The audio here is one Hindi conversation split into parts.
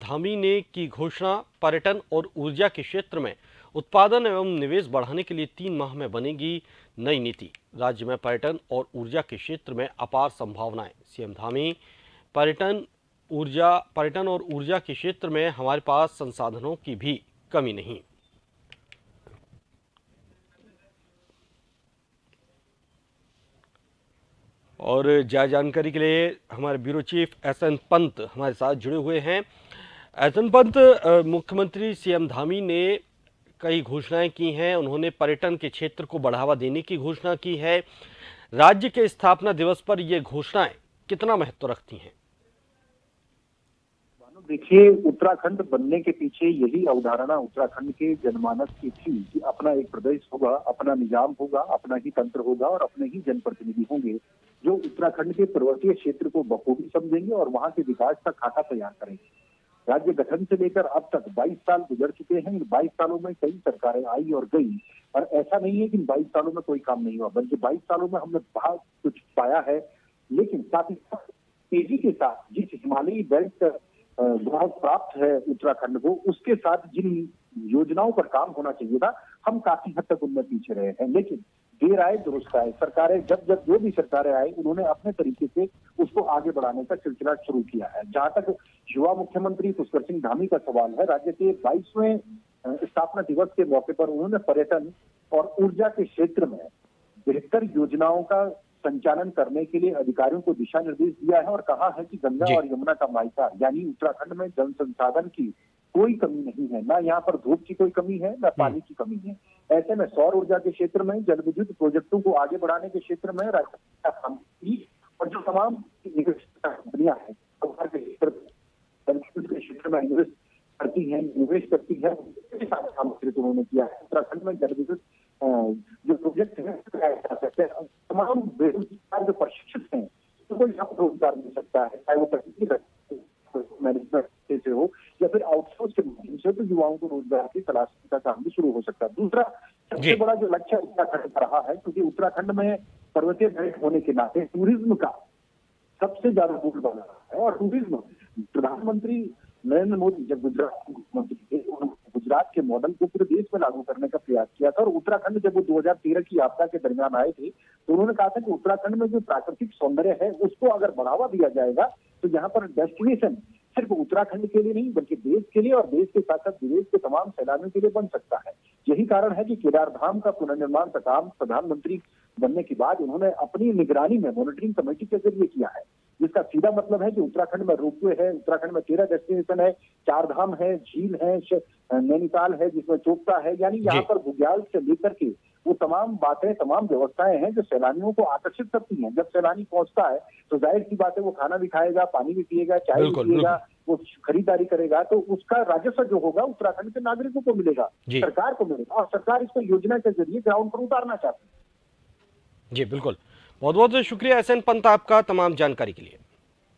धामी ने की घोषणा। पर्यटन और ऊर्जा के क्षेत्र में उत्पादन एवं निवेश बढ़ाने के लिए 3 माह में बनेगी नई नीति। राज्य में पर्यटन और ऊर्जा के क्षेत्र में अपार संभावनाएं। सीएम धामी, पर्यटन और ऊर्जा के क्षेत्र में हमारे पास संसाधनों की भी कमी नहीं। और ज्यादा जानकारी के लिए हमारे ब्यूरो चीफ एसएन पंत हमारे साथ जुड़े हुए हैं। एसएन पंत, मुख्यमंत्री सीएम धामी ने कई घोषणाएं की हैं। उन्होंने पर्यटन के क्षेत्र को बढ़ावा देने की घोषणा की है। राज्य के स्थापना दिवस पर ये घोषणाएं कितना महत्व रखती हैं? देखिए, उत्तराखंड बनने के पीछे यही अवधारणा उत्तराखंड के जनमानस की थी कि अपना एक प्रदेश होगा, अपना निजाम होगा, अपना ही तंत्र होगा और अपने ही जनप्रतिनिधि होंगे जो उत्तराखंड के पर्वतीय क्षेत्र को बखूबी समझेंगे और वहां के विकास का खाका तैयार करेंगे। राज्य गठन से लेकर अब तक 22 साल गुजर चुके हैं। इन 22 सालों में कई सरकारें आई और गई, और ऐसा नहीं है कि इन 22 सालों में कोई काम नहीं हुआ, बल्कि 22 सालों में हमने बहुत कुछ पाया है। लेकिन साथ ही साथ तेजी के साथ जिस हिमालयी बेल्ट बहुत प्राप्त है उत्तराखंड को, उसके साथ जिन योजनाओं पर काम होना चाहिए था, हम काफी हद तक उनमें पीछे रहे हैं। लेकिन देर आए दुरुस्त आए। सरकारें जब जो भी सरकारें आई, उन्होंने अपने तरीके से उसको आगे बढ़ाने का सिलसिला शुरू किया है। जहां तक युवा मुख्यमंत्री पुष्कर सिंह धामी का सवाल है, राज्य के 22वें स्थापना दिवस के मौके पर उन्होंने पर्यटन और ऊर्जा के क्षेत्र में बेहतर योजनाओं का संचालन करने के लिए अधिकारियों को दिशा निर्देश दिया है और कहा है कि गंगा और यमुना का मायका यानी उत्तराखंड में जल संसाधन की कोई कमी नहीं है। ना यहाँ पर धूप की कोई कमी है, ना पानी की कमी है। ऐसे में सौर ऊर्जा के क्षेत्र में, जल विद्युत प्रोजेक्टों को आगे बढ़ाने के क्षेत्र में राज्य और जो तमाम कंपनियां हैं के क्षेत्र में निवेश करती हैं, उन्होंने किया है। उत्तराखंड में जल विद्युत जो प्रोजेक्ट है तमाम बेरोजगार जो प्रशिक्षित हैं उनको यहाँ पर रोजगार मिल सकता है, चाहे वो तकनीकी मैनेजमेंट से हो या फिर आउटसोर्स के माध्यम से, तो युवाओं को रोजगार की तलाश का काम भी शुरू हो सकता है। दूसरा सबसे बड़ा जो लक्ष्य उत्तराखंड का रहा है, क्योंकि उत्तराखंड में पर्वतीय बेल्ट होने के नाते टूरिज्म का सबसे ज्यादा बोल बना है। और टूरिज्म प्रधानमंत्री नरेंद्र मोदी जब गुजरात के मुख्यमंत्री थे, उन्होंने गुजरात के मॉडल को पूरे देश में लागू करने का प्रयास किया था। और उत्तराखंड जब वो 2013 की आपदा के दरमियान आए थे, तो उन्होंने कहा था कि उत्तराखंड में जो प्राकृतिक सौंदर्य है उसको अगर बढ़ावा दिया जाएगा तो यहाँ पर डेस्टिनेशन सिर्फ उत्तराखंड के लिए नहीं बल्कि देश के लिए और देश के साथ साथ विदेश के तमाम सैलानियों के लिए बन सकता है। यही कारण है कि केदार धाम का पुनर्निर्माण का काम प्रधानमंत्री बनने के बाद उन्होंने अपनी निगरानी में मॉनिटरिंग कमेटी के जरिए किया है, जिसका सीधा मतलब है कि उत्तराखंड में रोपवे है, उत्तराखंड में 13 डेस्टिनेशन है, 4 धाम है, झील है, नैनीताल है जिसमें चोपता है। यानी यहाँ पर बुग्याल से लेकर के वो तमाम बातें, तमाम व्यवस्थाएं हैं जो सैलानियों को आकर्षित करती हैं। जब सैलानी पहुंचता है तो जाहिर सी बात है वो खाना भी खाएगा, पानी भी पिएगा, चाय भी पिएगा, वो खरीदारी करेगा, तो उसका राजस्व जो होगा उत्तराखंड के नागरिकों को मिलेगा, सरकार को मिलेगा। और सरकार इसको योजना के जरिए ग्राउंड पर उतारना चाहती है। जी बिल्कुल, बहुत बहुत शुक्रिया एसएन पंत आपका तमाम जानकारी के लिए।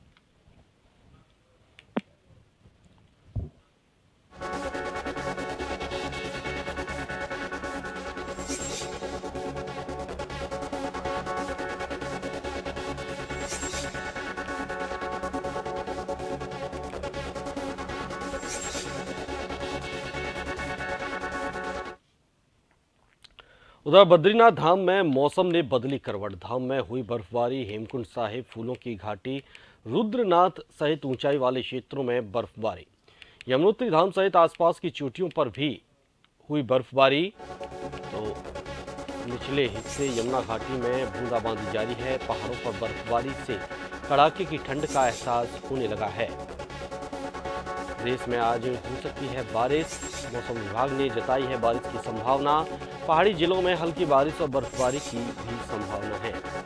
उधर बद्रीनाथ धाम में मौसम ने बदली करवट। धाम में हुई बर्फबारी, हेमकुंड साहिब, फूलों की घाटी, रुद्रनाथ सहित ऊंचाई वाले क्षेत्रों में बर्फबारी। यमुनोत्री धाम सहित आसपास की चोटियों पर भी हुई बर्फबारी। तो निचले हिस्से यमुना घाटी में बूंदाबांदी जारी है। पहाड़ों पर बर्फबारी से कड़ाके की ठंड का एहसास होने लगा है। देश में आज हो सकती है बारिश। मौसम विभाग ने जताई है बारिश की संभावना। पहाड़ी जिलों में हल्की बारिश और बर्फबारी की भी संभावना है।